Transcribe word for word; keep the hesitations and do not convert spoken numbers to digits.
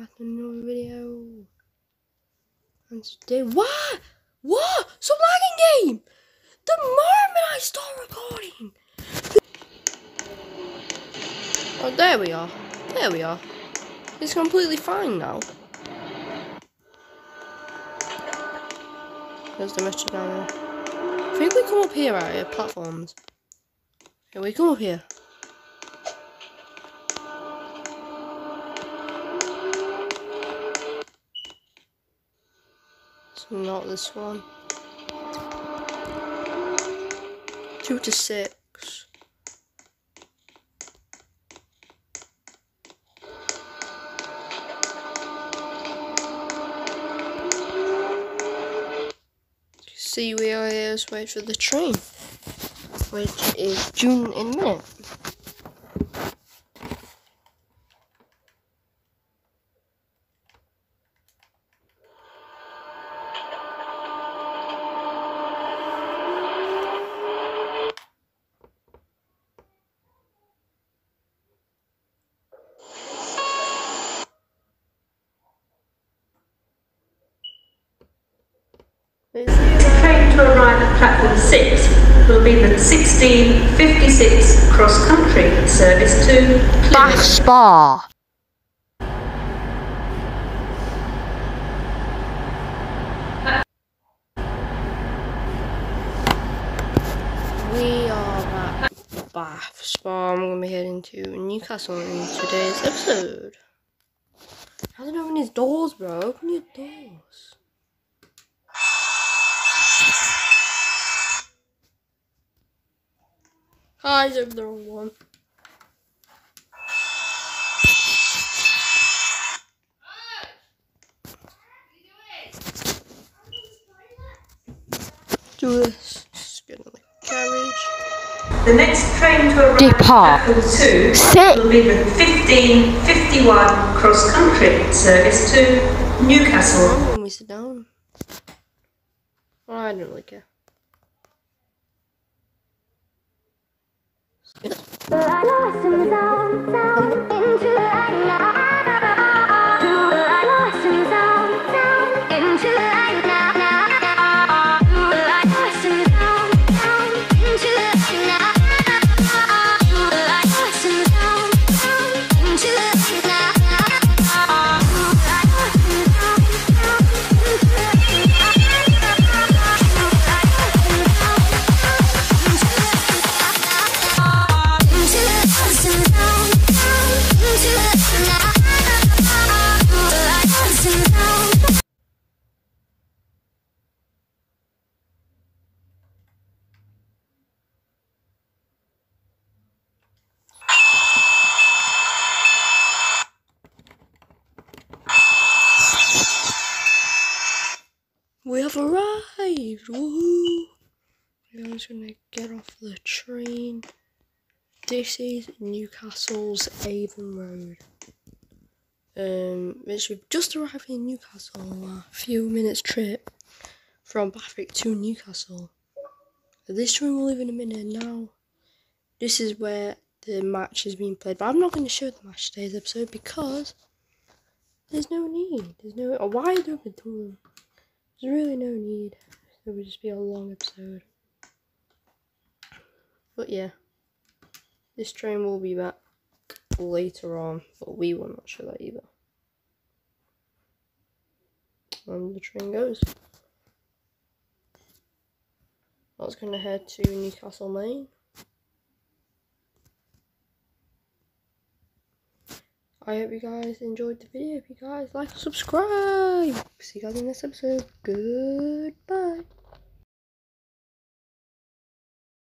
back to another video. And today, what? What? Stop lagging, game! The moment I start recording. Oh, there we are. There we are. It's completely fine now. There's the message down there. I think we come up here right here, platforms. Here we come up here. It's not this one. Two to six. See, we are here to wait for the train, which is June in a minute. Train to arrive at platform six will be the sixteen fifty-six cross country service to Bath Spa. We are at Bath Spa. I'm going to be heading to Newcastle in today's episode. How do you open his doors, bro? Open your doors. Hi, he's over the wrong one. Do this. Just get in the carriage. The next train to arrive Depart. at platform two Sit. will be the fifteen fifty-one cross country service to Newcastle. Oh, when we sit down. Oh, I don't really care. We have arrived! Woohoo! We're just gonna get off the train. This is Newcastle's Avon Road. Um, which we've just arrived in Newcastle. A few minutes trip from Bathwick to Newcastle. This train will leave in a minute now. This is where the match is being played, but I'm not going to show the match today's episode because there's no need. There's no. Oh, why do we do? There's really no need. It would just be a long episode. But yeah, this train will be back later on, but we will not show that either. And the train goes. I was going to head to Newcastle Main. I hope you guys enjoyed the video. If you guys like and subscribe. See you guys in the next episode. Goodbye.